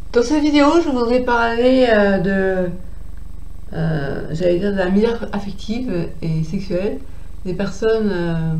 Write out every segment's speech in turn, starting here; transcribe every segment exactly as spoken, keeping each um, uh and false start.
Dans cette vidéo, je voudrais parler euh, de, euh, j'allais dire, de la misère affective et sexuelle des personnes. Euh,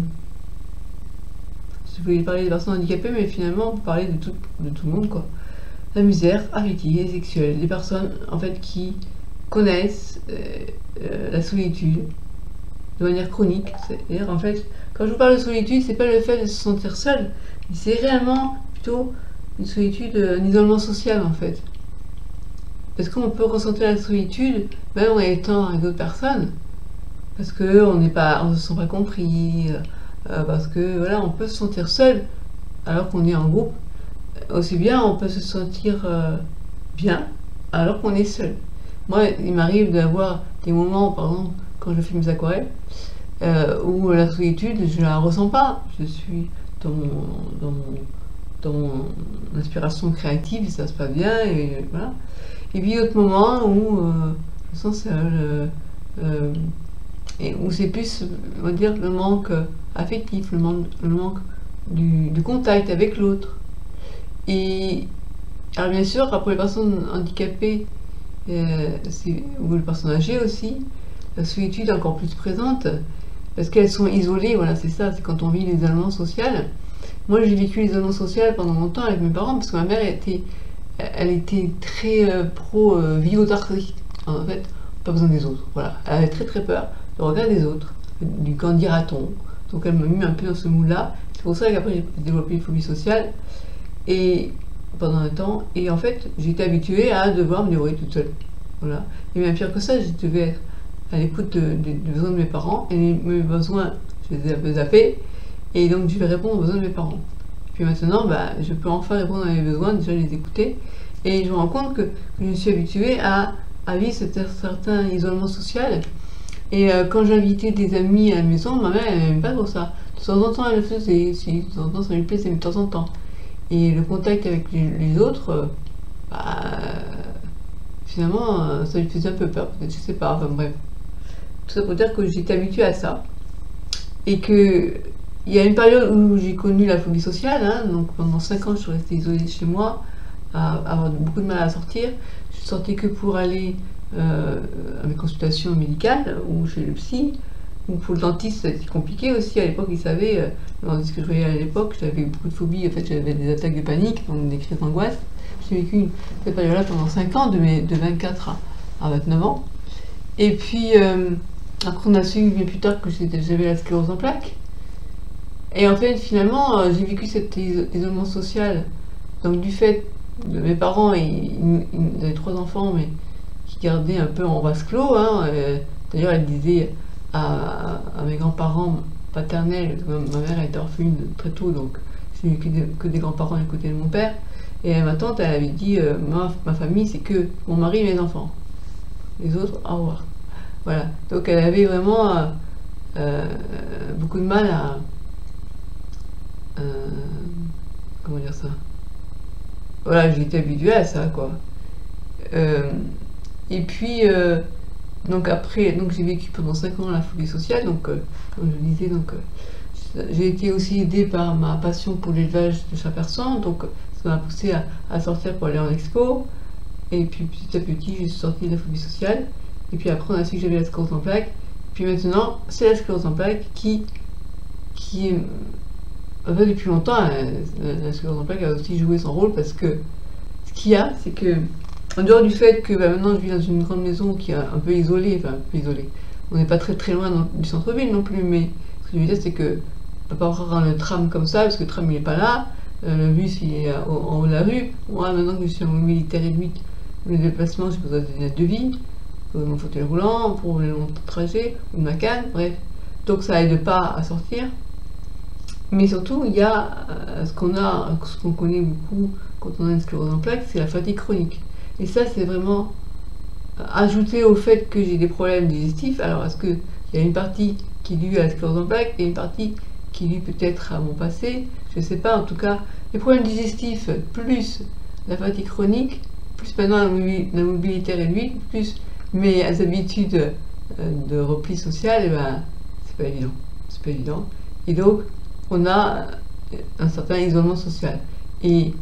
je voulais parler des personnes handicapées, mais finalement, on peut parler de tout, de tout le monde, quoi. La misère affective et sexuelle des personnes, en fait, qui connaissent euh, euh, la solitude de manière chronique. C'est-à-dire, en fait, quand je vous parle de solitude, c'est pas le fait de se sentir seul, mais c'est réellement plutôt une solitude, un isolement social, en fait. Parce qu'on peut ressentir la solitude même en étant avec d'autres personnes, parce qu'on n'est pas, on ne se sent pas compris, euh, parce que voilà, on peut se sentir seul alors qu'on est en groupe. Aussi bien, on peut se sentir euh, bien alors qu'on est seul. Moi, il m'arrive d'avoir des moments, par exemple, quand je fais mes aquarelles, euh, où la solitude, je la ressens pas. Je suis dans mon, dans mon, dans mon inspiration créative, ça se passe bien, et voilà. Et puis d'autres moments où euh, je me sens seule, euh, euh, et où c'est plus, on va dire, le manque affectif, le manque, le manque du, du contact avec l'autre. Et alors bien sûr, pour les personnes handicapées euh, ou les personnes âgées aussi, la solitude est encore plus présente parce qu'elles sont isolées. Voilà, c'est ça, c'est quand on vit l'isolement social. Moi, j'ai vécu l'isolement social pendant longtemps avec mes parents parce que ma mère était elle était très euh, pro euh, vie autarcie. En fait, pas besoin des autres. Voilà. Elle avait très très peur du regard des autres, du qu'en dira-t-on. Donc elle m'a mis un peu dans ce moule-là. C'est pour ça qu'après j'ai développé une phobie sociale et pendant un temps. Et en fait, j'étais habituée à devoir me débrouiller toute seule. Voilà. Et même pire que ça, je devais être à l'écoute de, de, des besoins de mes parents. Et mes besoins, je les ai un peu zappés. Et donc je vais répondre aux besoins de mes parents. Puis maintenant, bah, je peux enfin répondre à mes besoins, déjà les écouter. Et je me rends compte que, que je me suis habituée à, à vivre cet certain isolement social. Et euh, quand j'invitais des amis à la maison, ma mère, elle n'aimait pas trop ça. De temps en temps, elle le faisait, si, de temps en temps, ça lui plaisait, mais de temps en temps. Et le contact avec les, les autres, euh, bah, finalement, euh, ça lui faisait un peu peur, peut-être, je sais pas, enfin bref. Tout ça pour dire que j'étais habituée à ça. Et que il y a une période où j'ai connu la phobie sociale, hein, donc pendant cinq ans je suis restée isolée chez moi, à, à avoir beaucoup de mal à sortir. Je sortais que pour aller euh, à mes consultations médicales, ou chez le psy, ou pour le dentiste, c'était compliqué aussi. À l'époque, ils savaient, euh, le dentiste que je voyais à l'époque, j'avais beaucoup de phobie, en fait j'avais des attaques de panique, donc des crises d'angoisse. J'ai vécu cette période-là pendant cinq ans, de, mes, de vingt-quatre à vingt-neuf ans. Et puis, euh, après on a su bien plus tard que j'avais la sclérose en plaques. Et en fait, finalement, euh, j'ai vécu cet isolement social, donc du fait de mes parents, ils, ils, ils avaient trois enfants, mais qui gardaient un peu en vase clos. Hein, euh, D'ailleurs, elle disait à, à mes grands-parents paternels, ma mère était orpheline très tôt, donc j'ai eu que des, que des grands-parents du côté de mon père. Et ma tante, elle avait dit, euh, ma, ma famille, c'est que mon mari et mes enfants. Les autres, au revoir. Voilà. Donc elle avait vraiment euh, euh, beaucoup de mal à... Euh, comment dire ça, voilà, j'étais habituée à ça, quoi. Euh, et puis euh, donc après, donc j'ai vécu pendant cinq ans la phobie sociale, donc euh, comme je disais, donc euh, j'ai été aussi aidée par ma passion pour l'élevage de chats persans, donc ça m'a poussée à, à sortir pour aller en expo. Et puis petit à petit j'ai sorti de la phobie sociale, et puis après on a su que j'avais la sclérose en plaques, puis maintenant c'est la sclérose en plaques qui qui est... En fait, depuis longtemps, la sclérose en plaques a aussi joué son rôle, parce que ce qu'il y a, c'est que, en dehors du fait que bah, maintenant je vis dans une grande maison qui est un peu isolée, enfin un peu isolée, on n'est pas très très loin dans, du centre-ville non plus, mais ce que je veux dire, c'est que on ne peut pas prendre le tram comme ça, parce que le tram il n'est pas là, euh, le bus il est au, en haut de la rue. Moi, maintenant que je suis en mobilité réduite, les déplacements, j'ai besoin d'une aide de vie, de mon fauteuil roulant pour les longs trajets, ou de ma canne, bref. Donc ça aide pas à sortir. Mais surtout, il y a euh, ce qu'on a, ce qu'on connaît beaucoup quand on a une sclérose en plaques, c'est la fatigue chronique. Et ça, c'est vraiment euh, ajouté au fait que j'ai des problèmes digestifs. Alors, est-ce qu'il y a une partie qui est due à la sclérose en plaques et une partie qui est due peut-être à mon passé? Je ne sais pas. En tout cas, les problèmes digestifs plus la fatigue chronique, plus maintenant la, mobi la mobilité réduite, plus mes habitudes euh, de repli social, et ben, c'est pas évident. C'est pas évident. Et donc, on a un certain isolement social. Et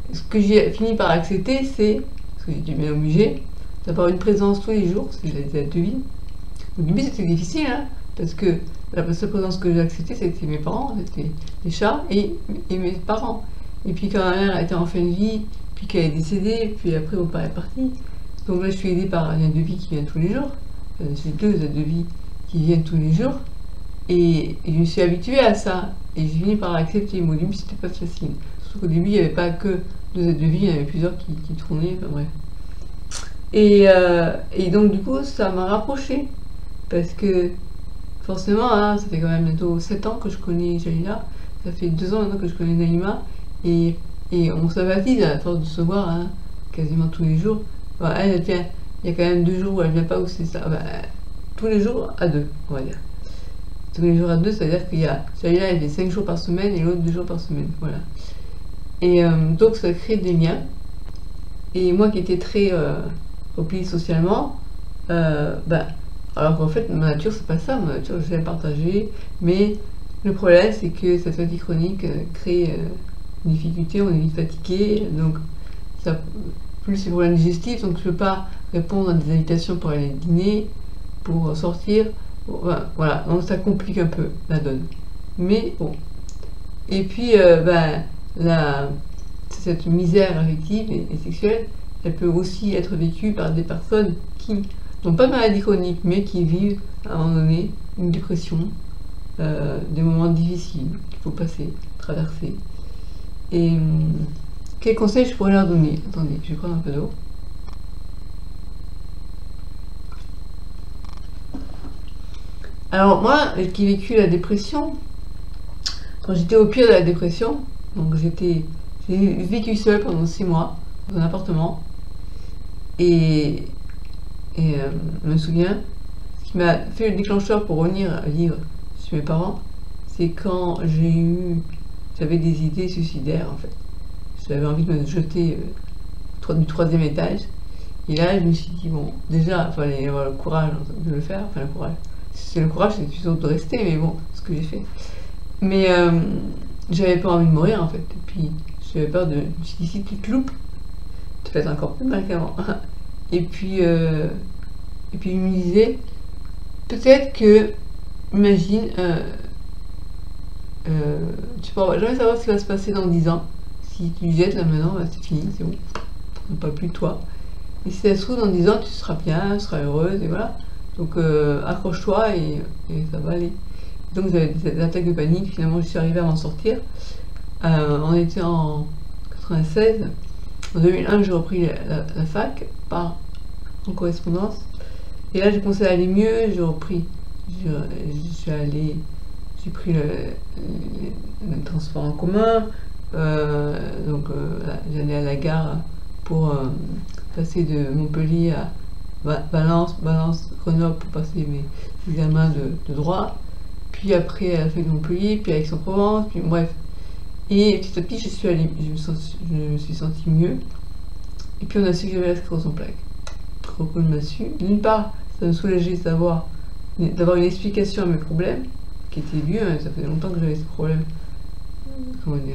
ce que j'ai fini par accepter, c'est, parce que j'étais bien obligée, d'avoir une présence tous les jours, parce que j'étais à devis. Au début, c'était difficile, hein, parce que la seule présence que j'ai acceptée, c'était mes parents, c'était les chats et, et mes parents. Et puis quand ma mère était en fin de vie, puis qu'elle est décédée, puis après mon père est parti. Donc là, je suis aidée par un aide de vie qui vient tous les jours. Enfin, j'ai deux aides de vie qui viennent tous les jours. Et, et je me suis habituée à ça. Et j'ai fini par accepter. Au début, c'était pas facile. Surtout qu'au début, il n'y avait pas que deux aides de vie, il y en avait plusieurs qui, qui tournaient. Enfin bref. Et, euh, et donc, du coup, ça m'a rapprochée. Parce que forcément, hein, ça fait quand même bientôt sept ans que je connais Jalila. Ça fait deux ans maintenant que je connais Naïma. Et, et on sympathise à force de se voir hein, quasiment tous les jours. Enfin, elle, elle vient, il y a quand même deux jours où elle vient pas, où c'est ça. Bah, tous les jours à deux, on va dire. Tous les jours à deux, c'est-à-dire qu'il y a Jalila, elle fait cinq jours par semaine et l'autre deux jours par semaine. Voilà. Et euh, donc, ça crée des liens. Et moi qui étais très euh, repliée socialement, euh, bah, alors qu'en fait, ma nature, c'est pas ça. Ma nature, j'aime partager. Mais le problème, c'est que cette fatigue chronique euh, crée euh, une difficulté, on est vite fatigué. Donc, ça, plus c'est problème digestif, donc je ne peux pas répondre à des invitations pour aller dîner, pour sortir. Enfin, voilà, donc ça complique un peu la donne. Mais bon. Et puis, euh, ben, la, cette misère affective et, et sexuelle, elle peut aussi être vécue par des personnes qui n'ont pas de maladie chronique, mais qui vivent à un moment donné une dépression, euh, des moments difficiles qu'il faut passer, traverser. Et hum, quels conseils je pourrais leur donner? Attendez, je vais prendre un peu d'eau. Alors moi, qui ai vécu la dépression, quand j'étais au pire de la dépression, donc j'étais, j'ai vécu seule pendant six mois dans un appartement, et, et euh, je me souviens, ce qui m'a fait le déclencheur pour revenir vivre chez mes parents, c'est quand j'ai eu, j'avais des idées suicidaires en fait. J'avais envie de me jeter euh, du troisième étage, et là je me suis dit bon, déjà il fallait avoir le courage de le faire, enfin le courage. C'est le courage, c'est plutôt de rester, mais bon, ce que j'ai fait. Mais euh, j'avais pas envie de mourir en fait. Et puis j'avais peur de. Je me suis dit, si tu te loupes, tu fais encore plus mal qu'avant. Et puis, euh, et puis je me disais, peut-être que, imagine, euh, euh, tu pourras jamais savoir ce qui va se passer dans dix ans. Si tu jettes là maintenant, bah, c'est fini, c'est bon. On ne parle plus de toi. Et si ça se trouve, dans dix ans, tu seras bien, tu seras heureuse, et voilà. Donc euh, accroche-toi et, et ça va aller. Donc j'avais des attaques de panique, finalement je suis arrivée à m'en sortir. Euh, on était en quatre-vingt-seize. En deux mille un, j'ai repris la, la, la fac par, en correspondance. Et là j'ai commencé à aller mieux, j'ai repris. Je, je suis allée, j'ai pris le, le, le transport en commun. Euh, donc euh, j'allais à la gare pour euh, passer de Montpellier à Valence, Valence, Grenoble pour passer mes examens de, de droit, puis après à la fac de Montpellier, puis à Aix-en-Provence, puis bref. Et petit à petit, je suis allée, je me, sens, je me suis sentie mieux. Et puis on a su que j'avais la sclérose en plaques. Trop cool m'a su. D'une part, ça me soulageait de savoir, d'avoir une explication à mes problèmes, qui étaient vieux, hein, ça faisait longtemps que j'avais ce problème, comment dire,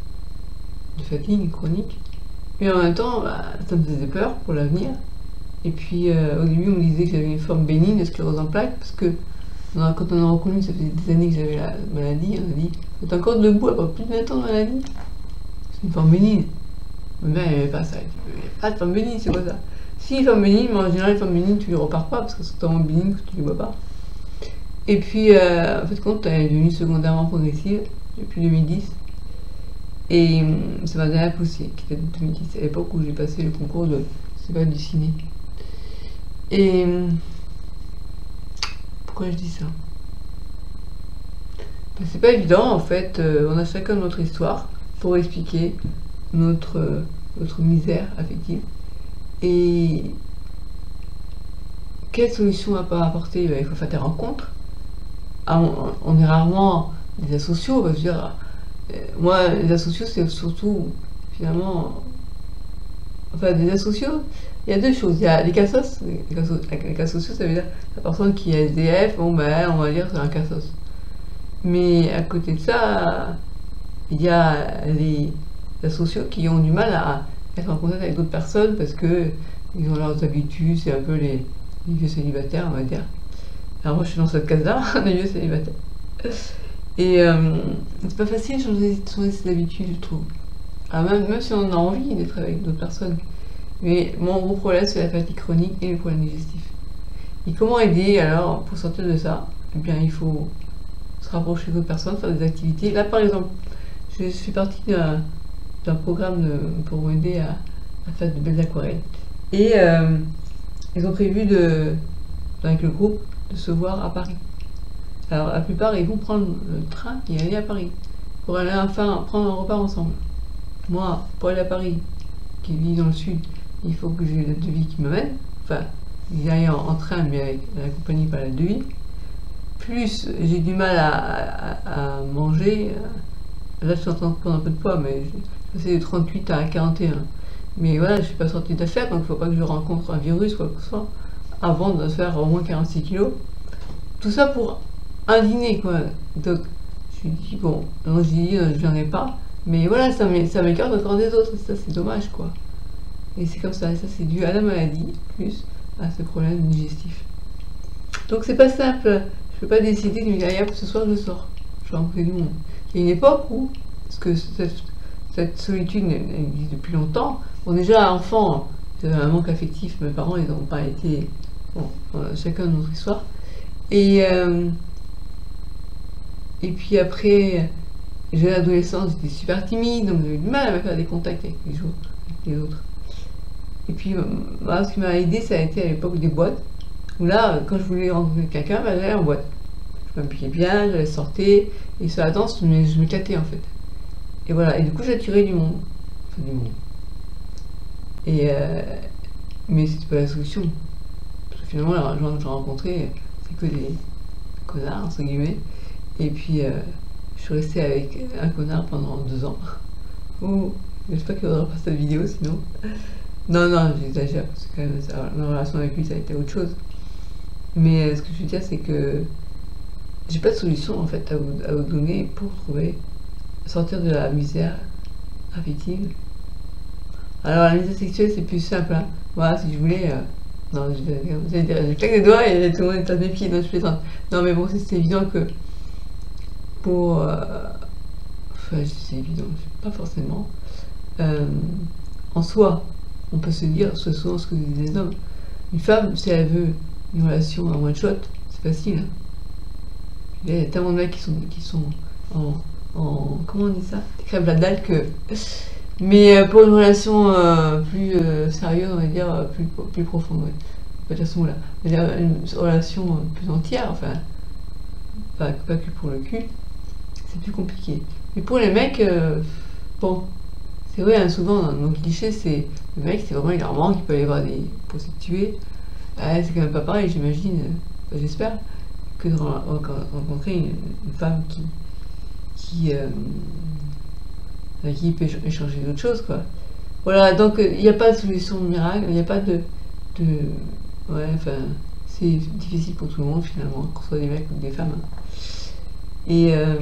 de fatigue chronique. Mais en même temps, bah, ça me faisait peur pour l'avenir. Et puis euh, au début on me disait que j'avais une forme bénigne de sclérose en plaques, parce que quand on a reconnu, ça faisait des années que j'avais la maladie, on a dit « T'es encore debout après plus de vingt ans de maladie ?» C'est une forme bénigne. Ma mère n'aimait pas ça, elle dit « Il n'y a pas de forme bénigne, c'est quoi ça ?» Si, une forme bénigne, mais en général les formes bénignes tu les repars pas, parce que c'est tellement bénigne que tu les vois pas. Et puis euh, en fait compte, elle est devenue secondairement progressive depuis deux mille dix. Et hum, c'est ma dernière poussée qui était de deux mille dix, à l'époque où j'ai passé le concours de festival du ciné. Et pourquoi je dis ça? Ben, c'est pas évident en fait, euh, on a chacun notre histoire pour expliquer notre, euh, notre misère affective. Et quelle solution à pas apporter? Ben, il faut faire des rencontres. Ah, on, on est rarement des asociaux, parce que je veux dire, euh, moi les asociaux c'est surtout finalement, enfin des asociaux. Il y a deux choses, il y a les cassos, les cassos, les cas sociaux, ça veut dire la personne qui est S D F, bon ben on va dire c'est un cassos. Mais à côté de ça, il y a les, sociaux qui ont du mal à être en contact avec d'autres personnes parce que ils ont leurs habitudes, c'est un peu les, les vieux célibataires, on va dire. Alors moi je suis dans cette case-là, les vieux célibataires. Et euh, c'est pas facile de changer, de changer ses habitudes, je trouve. Alors même, même si on a envie d'être avec d'autres personnes. Mais mon gros problème, c'est la fatigue chronique et les problèmes digestifs. Et comment aider alors pour sortir de ça? Eh bien, il faut se rapprocher d'autres personnes, faire des activités. Là, par exemple, je suis partie d'un programme de, pour m'aider à, à faire de belles aquarelles. Et euh, ils ont prévu de, avec le groupe de se voir à Paris. Alors, la plupart, ils vont prendre le train et aller à Paris pour aller enfin prendre un repas ensemble. Moi, pour aller à Paris, qui vit dans le sud, il faut que j'ai la devis qui m'amène. Enfin, j'y aille en, en train, mais avec la compagnie, pas la devis. Plus, j'ai du mal à, à, à manger. Là, je suis en train de prendre un peu de poids, mais je suis passée de trente-huit à quarante et un. Mais voilà, je ne suis pas sortie d'affaires, donc il ne faut pas que je rencontre un virus, quoi que ce soit, avant de faire au moins quarante-six kilos. Tout ça pour un dîner, quoi. Donc, je me dis, bon, non, j'ai dit, je n'en ai pas. Mais voilà, ça m'écarte encore des autres, ça c'est dommage, quoi. Et c'est comme ça, et ça c'est dû à la maladie, plus à ce problème digestif. Donc c'est pas simple, je peux pas décider de me dire, ah, ce soir je sors, je vais rencontrer du monde. Il y a une époque où, parce que cette, cette solitude existe depuis longtemps, bon déjà enfant, j'avais un manque affectif, mes parents ils n'ont pas été, bon, euh, chacun notre histoire. Et, euh, et puis après, j'ai l'adolescence, j'étais super timide, donc j'avais du mal à me faire des contacts avec les, jours, avec les autres. Et puis, bah, ce qui m'a aidé, ça a été à l'époque des boîtes, où là, quand je voulais rencontrer quelqu'un, bah, j'allais en boîte. Je m'habillais bien, j'allais sortir, et sur la danse, je m'éclatais en fait. Et voilà, et du coup, j'attirais du monde. Enfin, du monde. Et euh, mais c'était pas la solution. Parce que finalement, les gens que j'ai rencontrés, c'est que des connards, entre guillemets. Et puis, euh, je suis restée avec un connard pendant deux ans. Ouh, j'espère qu'il ne verra pas cette vidéo sinon. Non, non, j'exagère, parce que quand même, ça, ma relation avec lui, ça a été autre chose. Mais euh, ce que je veux dire, c'est que j'ai pas de solution en fait à vous, à vous donner pour trouver, sortir de la misère affective. Alors la misère sexuelle, c'est plus simple. Hein. Voilà, si je voulais. Euh, non, je, je, je, je claque des doigts et tout le monde est à mes pieds, non, je plaisante. Non, mais bon, c'est évident que pour. Euh, enfin, c'est évident, pas forcément. Euh, en soi, on peut se dire, ce souvent ce que disent les hommes. Une femme, si elle veut une relation en one shot, c'est facile. Hein. Il y a tellement de mecs qui sont, qui sont en, en. Comment on dit ça? Des crèves la dalle que. Mais pour une relation euh, plus euh, sérieuse, on va dire, plus, plus profonde, ouais. Pas dire ce mot-là. Une relation plus entière, enfin, pas, pas que pour le cul, c'est plus compliqué. Mais pour les mecs, euh, bon, c'est vrai, hein, souvent dans nos clichés, c'est le mec, c'est vraiment il leur manque, il peut aller voir des prostituées. Ah, c'est quand même pas pareil, j'imagine, enfin, j'espère, que de rencontrer une, une femme qui, qui, euh, avec qui il peut échanger d'autres choses, quoi. Voilà, donc il n'y a pas de solution miracle, il n'y a pas de, de. Ouais, enfin, c'est difficile pour tout le monde finalement, qu'on soit des mecs ou des femmes. Et euh,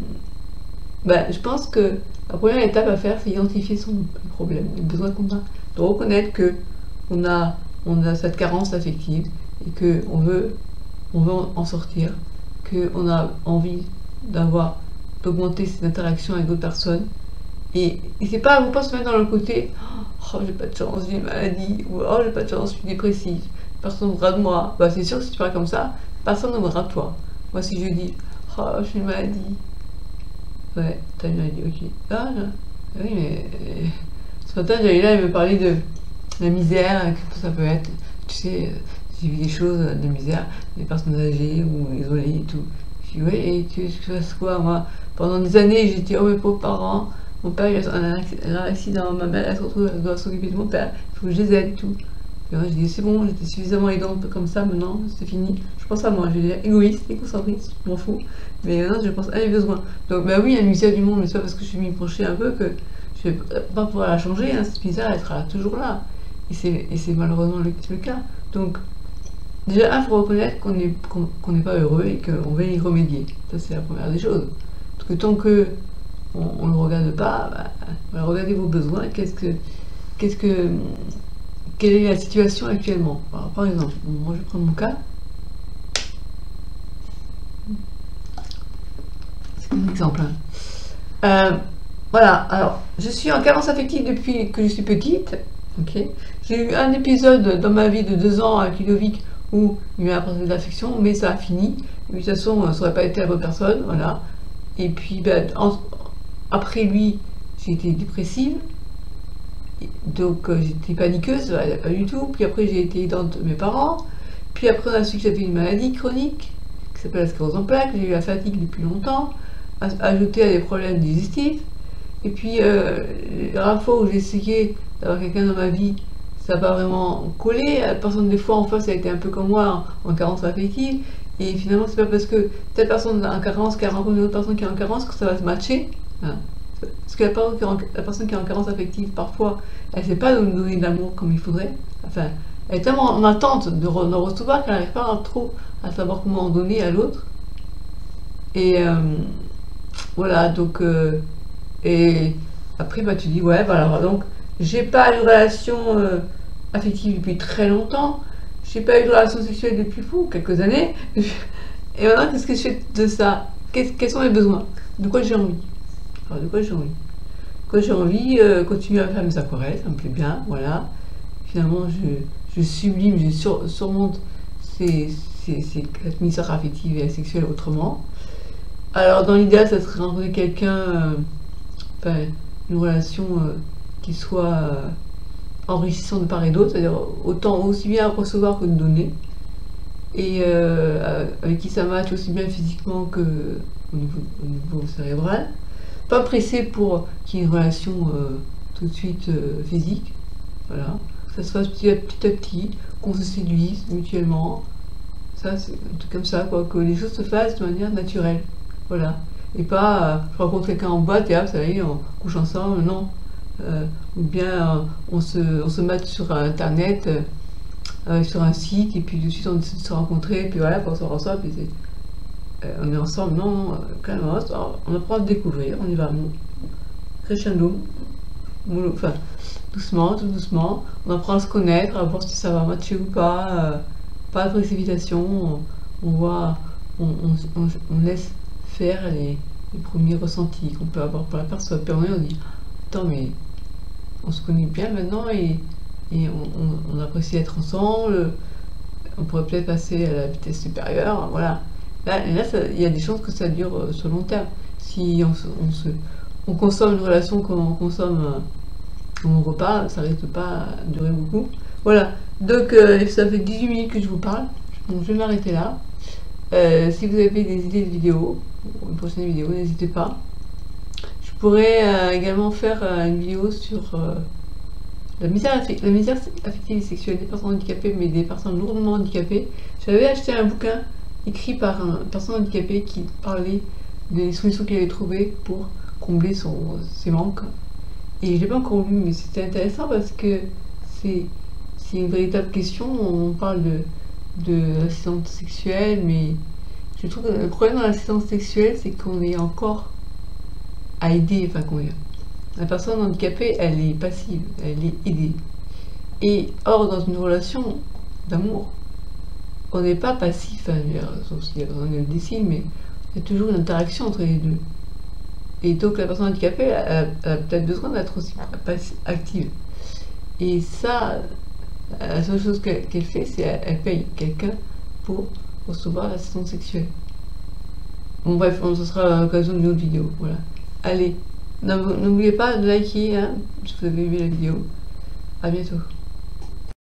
bah, je pense que la première étape à faire, c'est identifier son problème, le besoin qu'on a, de reconnaître que on a, on a cette carence affective et que on veut, on veut en sortir, que on a envie d'avoir, d'augmenter ses interactions avec d'autres personnes. Et, et c'est pas, faut pas se mettre dans le côté oh j'ai pas de chance, j'ai une maladie, ou oh j'ai pas de chance, je suis dépressive, personne ne voudra de moi. Bah c'est sûr que si tu parles comme ça, personne ne voudra de toi. Moi si je dis oh j'ai une maladie, ouais, t'as une maladie, ok. Ah là, oui mais euh, ce matin j'allais là, il me parlait de la misère, que ça peut être, tu sais, j'ai vu des choses de misère, des personnes âgées ou isolées et tout. Je dis ouais, et tu fais quoi moi? Pendant des années j'étais oh mes pauvres parents. Mon père il a un accident, ma mère elle se retrouve, elle doit s'occuper de mon père, il faut que je les aide, tout. Et moi, je dis c'est bon, j'étais suffisamment aidante comme ça, maintenant c'est fini. Je pense à moi, je vais dire égoïste, égocentriste, je m'en fous. Mais maintenant je pense à mes besoins. Donc bah oui, il y a une misère du monde, mais c'est pas parce que je suis mis penchée un peu que je vais pas pouvoir la changer, hein. Cette misère elle sera toujours là. Et c'est malheureusement le, le cas. Donc déjà, il faut reconnaître qu'on n'est qu'on, qu'on n'est pas heureux et qu'on va y remédier. Ça c'est la première des choses. Parce que tant que on ne le regarde pas, bah, voilà, regardez vos besoins, qu'est-ce que, qu'est-ce que, quelle est la situation actuellement. Alors, par exemple, moi je prends mon cas. C'est un exemple. Hein. Euh, voilà, alors, je suis en carence affective depuis que je suis petite. Okay. J'ai eu un épisode dans ma vie de deux ans avec Ludovic où il m'a apporté de l'affection, mais ça a fini. De toute façon, ça n'aurait pas été la bonne personne, voilà. Et puis, ben, en, après lui, j'ai été dépressive. Donc, euh, j'étais paniqueuse, pas du tout. Puis après, j'ai été aidante de mes parents. Puis après, on a su que j'avais une maladie chronique qui s'appelle la sclérose en plaques. J'ai eu la fatigue depuis longtemps, ajoutée à des problèmes digestifs. Et puis, euh, la dernière fois où j'ai essayé d'avoir quelqu'un dans ma vie, ça n'a pas vraiment collé. La personne, des fois, en face, a été un peu comme moi, en, en carence affective. Et finalement, c'est pas parce que telle personne en carence qui a rencontré une autre personne qui est en carence que ça va se matcher. Hein. Parce que la personne, qui est en, la personne qui est en carence affective, parfois, elle ne sait pas nous donner de l'amour comme il faudrait. Enfin, elle est tellement en attente de, re, de recevoir qu'elle n'arrive pas trop à savoir comment en donner à l'autre. Et euh, voilà, donc... Euh, et après, bah, tu dis, ouais, voilà, donc, j'ai pas eu de relation euh, affective depuis très longtemps, j'ai pas eu de relation sexuelle depuis fou, quelques années, et maintenant, qu'est-ce que je fais de ça? Quels sont mes besoins? De quoi j'ai envie? Alors, de quoi j'ai envie? Quand j'ai envie, euh, continuer à faire mes aquarelles, ça me plaît bien, voilà. Finalement, je, je sublime, je sur, surmonte ces, ces, ces misères affectives et sexuelles autrement. Alors, dans l'idéal, ça serait rencontrer quelqu'un... Euh, Enfin, une relation euh, qui soit euh, enrichissante de part et d'autre, c'est-à-dire autant aussi bien recevoir que de donner, et euh, avec qui ça matche aussi bien physiquement que au niveau, au niveau cérébral. Pas pressé pour qu'il y ait une relation euh, tout de suite euh, physique, voilà. Que ça se fasse petit à petit, à petit qu'on se séduise mutuellement, ça c'est un truc comme ça, quoi, que les choses se fassent de manière naturelle, voilà. Et pas, euh, je rencontre quelqu'un en boîte et hop, ça y est, on couche ensemble, non. Euh, ou bien euh, on, se, on se mate sur internet, euh, sur un site, et puis tout de suite on décide de se rencontrer, et puis voilà, quand on sort ensemble, puis euh, on est ensemble, non, euh, calmement, on apprend à se découvrir, on y va, crescendo, enfin, doucement, tout doucement, on apprend à se connaître, à voir si ça va matcher ou pas, euh, pas de précipitation, on, on voit, on, on, on, on laisse faire les, les premiers ressentis qu'on peut avoir pour la personne. Puis on dit, attends, mais on se connaît bien maintenant et, et on, on, on apprécie être ensemble, on pourrait peut-être passer à la vitesse supérieure, voilà. Là, là il y a des chances que ça dure euh, sur long terme. Si on, se, on, se, on consomme une relation comme on consomme euh, un repas, ça risque de pas durer beaucoup. Voilà, donc euh, ça fait dix-huit minutes que je vous parle, donc je vais m'arrêter là. Euh, si vous avez des idées de vidéos, une prochaine vidéo, n'hésitez pas. Je pourrais euh, également faire euh, une vidéo sur euh, la, misère la misère affective et sexuelle des personnes handicapées, mais des personnes lourdement handicapées. J'avais acheté un bouquin écrit par une personne handicapée qui parlait des solutions qu'il avait trouvées pour combler son, ses manques. Et je ne l'ai pas encore lu, mais c'était intéressant parce que c'est une véritable question. On parle de de l'assistance sexuelle, mais je trouve que le problème dans l'assistance sexuelle, c'est qu'on est encore à aider, enfin qu'on la personne handicapée, elle est passive, elle est aidée. Et or, dans une relation d'amour, on n'est pas passif, hein, sauf si la personne le décide, mais il y a toujours une interaction entre les deux. Et donc la personne handicapée, elle a, a peut-être besoin d'être aussi active. Et ça, la seule chose qu'elle qu'elle fait, c'est qu'elle elle paye quelqu'un pour recevoir l'assistance sexuelle. Bon bref, ce sera à l'occasion d'une autre vidéo. Voilà. Allez, n'oubliez pas de liker hein, si vous avez aimé la vidéo. À bientôt.